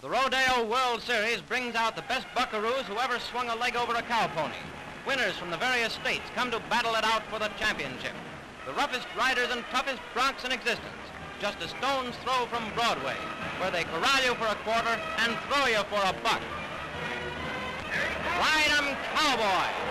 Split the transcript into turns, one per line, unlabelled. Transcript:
The Rodeo World Series brings out the best buckaroos who ever swung a leg over a cow pony. Winners from the various states come to battle it out for the championship. The roughest riders and toughest broncs in existence, just a stone's throw from Broadway, where they corral you for a quarter and throw you for a buck. Ride 'em, Cowboy!